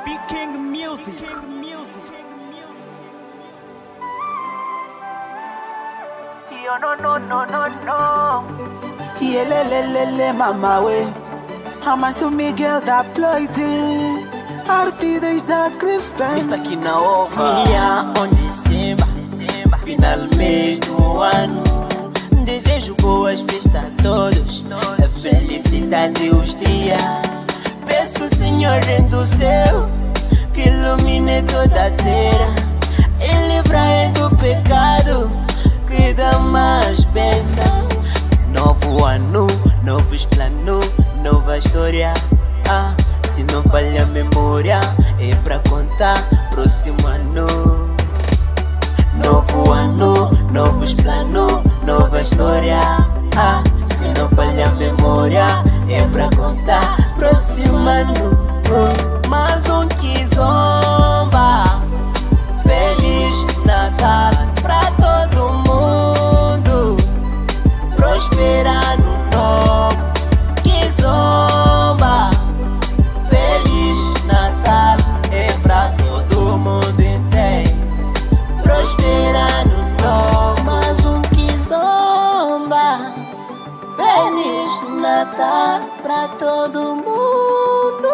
Big King Music. Yo no. Yelelelele mama we Amancio Miguel da Ploide Artidas da Crispen Está aqui na ova onde Simba final mês do ano. Desejo boas festas a todos, a felicidade os dias. Peço Senhor do céu que ilumine toda a terra e livra do pecado que dá mais bênção. Novo ano, novos planos, nova história. Se não falha a memória, é pra contar próximo ano. Novo ano, novos planos, nova história. Se não falha a memória, é pra contar próximo ano. Mais um que zomba. Feliz Natal pra todo mundo. Prosperar no novo que zomba. Feliz Natal é pra todo mundo inteiro. Prosperar no novo. Mais um que zomba. Feliz Natal pra todo mundo.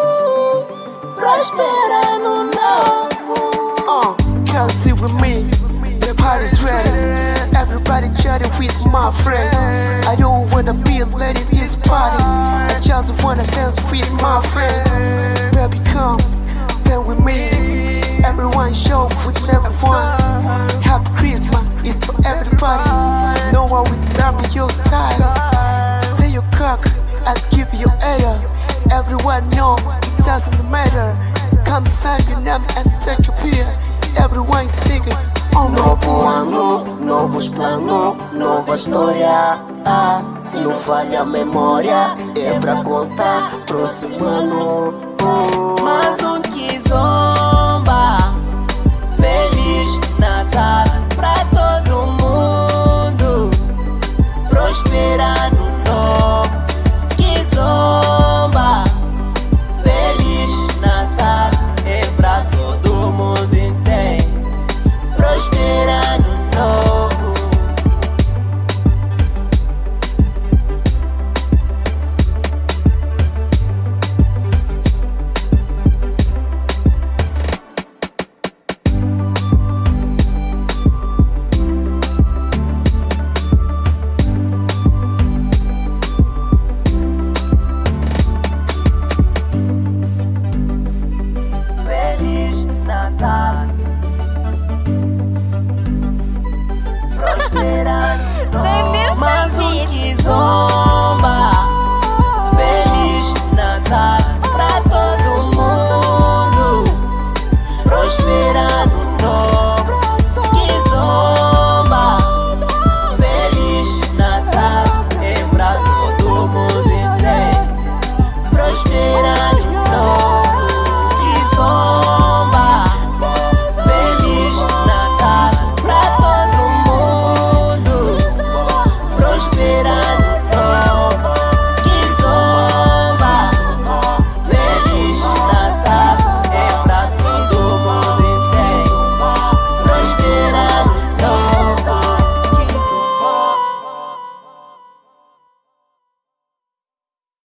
Prosperar no novo. Can't see with me, the party's ready. Everybody chatting with my friend. I don't wanna be late at this party. I just wanna dance with my friend. Baby come, dance with me. Everyone show with everyone. Happy Christmas, it's for everybody. No one will tell me your style. Take your cock, I'll give you air. Everyone know, it doesn't matter. Come sign your name and take a beer. Everyone singing. Novo ano, novos planos, nova história. Se não falha a memória, é pra contar próximo ano. Mais um que zomba. Feliz Natal pra todo mundo. Prosperar